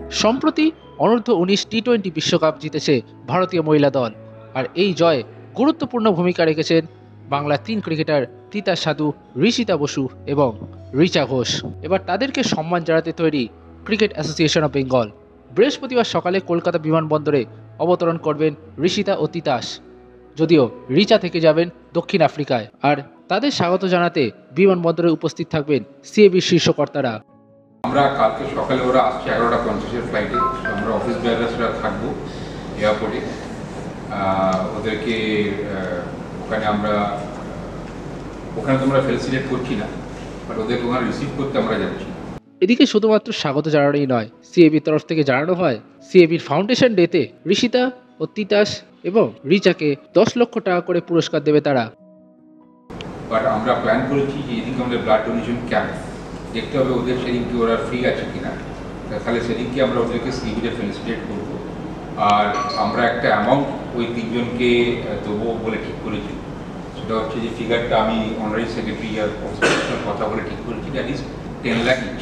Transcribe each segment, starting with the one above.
সম্প্রতি অনূর্ধ্ব-19 টি-20 বিশ্বকাপ জিতেছে ভারতীয় মহিলা দল। আর এই জয়ে গুরুত্বপূর্ণ ভূমিকা রেখেছেন বাংলার 3 ক্রিকেটার তিতাস সাধু, ঋষিতা বসু এবং রিচা ঘোষ। এবার তাদেরকে সম্মান জানাতে তৈরি ক্রিকেট অ্যাসোসিয়েশন অফ বেঙ্গল। বৃহস্পতিবার সকালে কলকাতা বিমানবন্দরে অবতরণ করবেন ঋষিতা ও তিতাস, যদিও রিচা থেকে যাবেন দক্ষিণ আফ্রিকায়। আর তাদের স্বাগত জানাতে বিমানবন্দরে উপস্থিত থাকবেন সিএবির শীর্ষকর্তারা। আমরা কালকে সকালে ওরা আসছে 11:50 ফ্লাইটে। আমরা অফিস বেয়ারার্সরা থাকবো এয়ারপোর্টে। ওদেরকে ওখানে তোমরা ফেলিসিটেট করছি না, বাট ওদেরকে ওখানে রিসিভ করতে আমরা যাচ্ছি। এদিকে শুধুমাত্র স্বাগত জানানোই নয়, সিএবির তরফ থেকে জানানো হয় সিএবির ফাউন্ডেশন ডেতে ঋষিতা ও তিতাস এবং রিচাকে 10 লক্ষ টাকা করে পুরস্কার দেবে তারা। বাট আমরা প্ল্যান করেছি যে এদিকে আমাদের ব্লাড ডোনেশন ক্যাম্প দেখতে হবে, ওদের সেদিনকে ওরা ফ্রি আছে কিনা, তাহলে সেদিনকে আমরা ওদেরকে সিএবিতে ফেলিসিটেট করবো। আর আমরা একটা অ্যামাউন্ট ওই 3 জনকে দেবো বলে ঠিক করেছি। সেটা হচ্ছে যে ফিগারটা আমি অনারারি সেক্রেটারি আর কথা বলে ঠিক করেছি, দ্যাট ইজ 10 লাখ ইচ।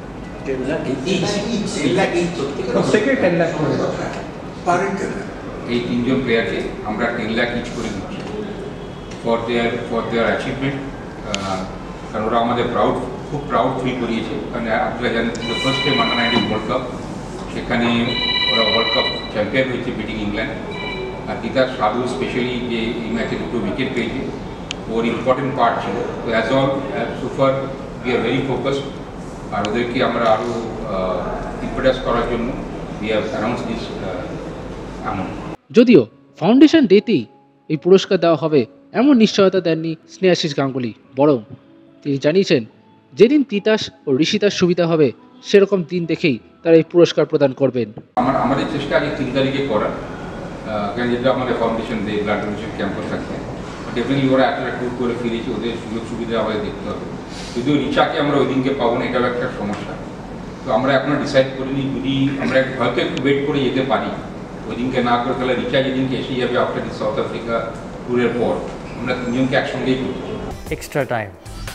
এই 3 জন প্লেয়ারকে আমরা 10 লাখ ইচ করে দিচ্ছি ফর দেয়ার অ্যাচিভমেন্ট। কারণ ওরা আমাদের খুব প্রাউড ফিল করিয়েছে। কারণ আপনারা জানেন first time under nineteen world cup, সেখানে ওরা ওয়ার্ল্ড কাপ চ্যাম্পিয়ন হয়েছে বিটিং ইংল্যান্ড। আর তিতাস সাধু স্পেশালি যে এই ম্যাচে 2টো উইকেট পেয়েছে, ওর ইম্পর্টেন্ট পার্ট ছিল। তো as all super we are very focused. আর ওদেরকে আমরা আরও ইম্পোর্টাস করার জন্য we have announce this amount. যদিও ফাউন্ডেশন ডেতেই এই পুরস্কার দেওয়া হবে এমন নিশ্চয়তা দেননি স্নেহাশিস গাঙ্গুলি, বরং তিনি জানিয়েছেন যেদিন তিতাস ও ঋষিতার সুবিধা হবে সেরকম দিন দেখেই তারা এই পুরস্কার প্রদান করবেন। আমাদের চেষ্টা আগে 3 তারিখে করার, কারণ যেটা আমাদের ফাউন্ডেশন দিয়ে ব্লাড ডোনেশন ক্যাম্পও থাকবে। ডেফিনেটলি ওরা একটা ট্যুর করে ফিরেছে, ওদের সুযোগ সুবিধা আমাদের দেখতে হবে। যদিও রিচাকে আমরা ওই দিনকে পাবো না, এটাও একটা সমস্যা। তো আমরা এখনো ডিসাইড করিনি, যদি আমরা হয়তো একটু ওয়েট করে যেতে পারি, ওই দিনকে না করে তাহলে রিচা যেদিনকে এসে যাবে আফটার দি সাউথ আফ্রিকা ট্যুরের পর, আমরা 3 জনকে একসঙ্গেই করতে চাই। Extra time.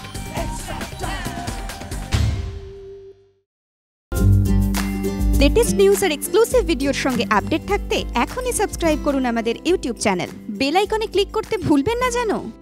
লেটেস্ট নিউজ আর এক্সক্লুসিভ ভিডিওর সঙ্গে আপডেট থাকতে এখনই সাবস্ক্রাইব করুন আমাদের ইউটিউব চ্যানেল। বেল আইকনে ক্লিক করতে ভুলবেন না যেন।